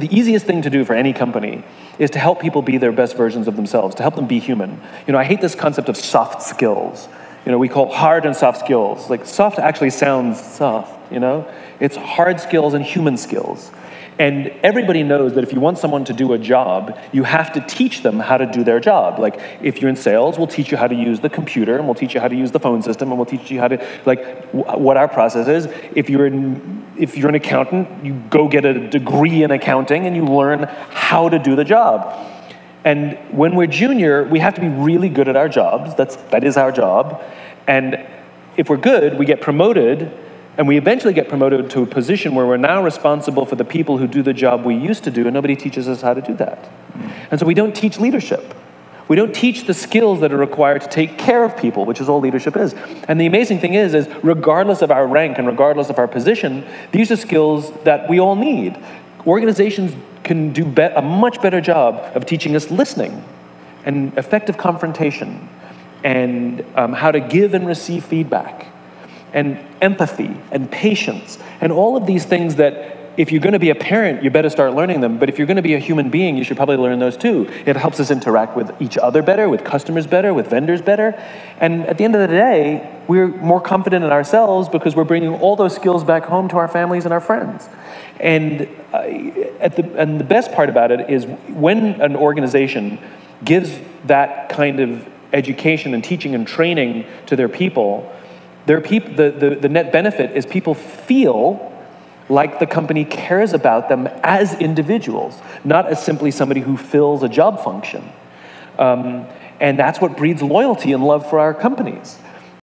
the easiest thing to do for any company is to help people be their best versions of themselves, to help them be human. I hate this concept of soft skills. We call hard and soft skills. Like, soft actually sounds soft, It's hard skills and human skills. And everybody knows that if you want someone to do a job, you have to teach them how to do their job. Like, if you're in sales, we'll teach you how to use the computer, and we'll teach you how to use the phone system, and we'll teach you how to, what our process is. If you're an accountant, you go get a degree in accounting, and you learn how to do the job. And when we're junior, we have to be really good at our jobs. That is our job. And if we're good, we get promoted, and we eventually get promoted to a position where we're now responsible for the people who do the job we used to do, and nobody teaches us how to do that. And so we don't teach leadership. We don't teach the skills that are required to take care of people, which is all leadership is. And the amazing thing is regardless of our rank and regardless of our position, these are skills that we all need. Organizations can do a much better job of teaching us listening and effective confrontation and how to give and receive feedback and empathy and patience and all of these things that if you're going to be a parent, you better start learning them. But if you're going to be a human being, you should probably learn those too. It helps us interact with each other better, with customers better, with vendors better. And at the end of the day, we're more confident in ourselves because we're bringing all those skills back home to our families and our friends. And the best part about it is when an organization gives that kind of education and teaching and training to their people, the net benefit is people feel like the company cares about them as individuals, not as simply somebody who fills a job function. And that's what breeds loyalty and love for our companies.